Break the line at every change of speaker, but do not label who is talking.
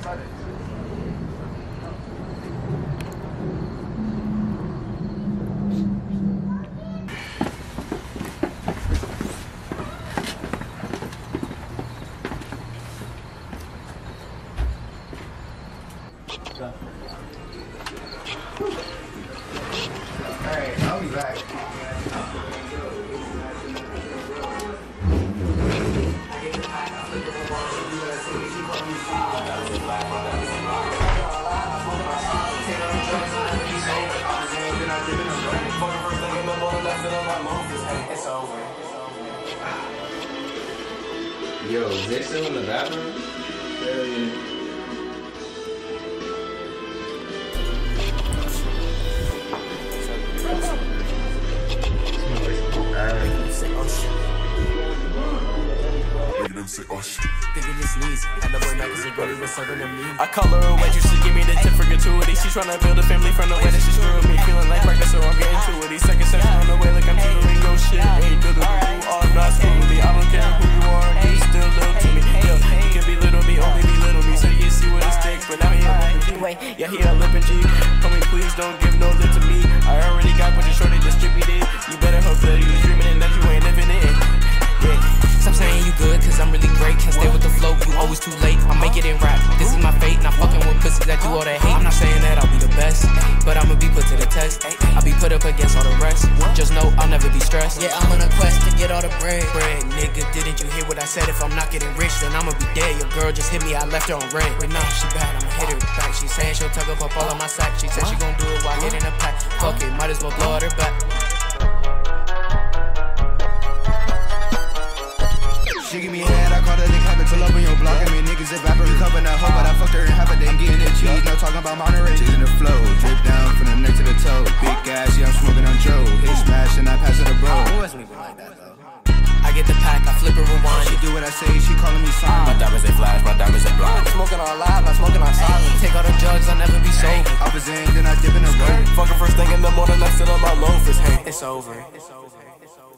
Alright, I'll be back.
Yo, is they still in the bathroom?
Hell yeah.
Thinking it's sneeze. Had to work out cause it really was serving to me. I call her a waitress to give me the tip for gratuity. She tryna build a family from the way that she screwed me. Feeling like practice, so I'm getting to it. Second session on the way, like I'm doing your shit. Ain't do the you are not smoothly. I don't care who you are, you still little to me. Yeah, you can belittle me, only belittle me. So you see what it sticks, but now he a lippin' G. Yeah, he a lippin' G. Tell me please don't give no lip to me. I already got what you shorty distributed. You better hope that you was dreaming and that you ain't living it. Yeah.
Stop saying you good, cause I'm really great. Can't stay with the flow, you always too late. I make it in rap, this is my fate. Not fucking with pussies that do all that hate. I'm not saying that I'll be the best, but I'ma be put to the test. I'll be put up against all the rest. Just know I'll never be stressed. Yeah, I'm on a quest to get all the bread. Nigga, didn't you hear what I said? If I'm not getting rich, then I'ma be dead. Your girl just hit me, I left her on red. But nah, she bad, I'ma hit her back. She saying she'll tug up all of my sack. She said she gon' do it while hitting a pack. Fuck it, might as well blow out her back.
She give me head, I call that lick habit. Pull up on your block, I mean niggas evaporate. Cover that hoe, but I fucked her in half a day and getting it cheese. No talking about Monterey. She's in the flow, drip down from the neck to the toe. Big ass, yeah, I'm smoking on Joe. Hit smash and I pass it to bro.
It wasn't even like that though. I get the pack, I flip and rewind.
She do what I say, she calling me sign.
My diamonds they flash, my diamonds they blind. I'm smoking on live, not smoking on silent.
Take all the drugs, I'll never be sober.
I was in, then I dip in the road.
Fucking first thing in the morning, I sit on my loafers. Hey, it's over.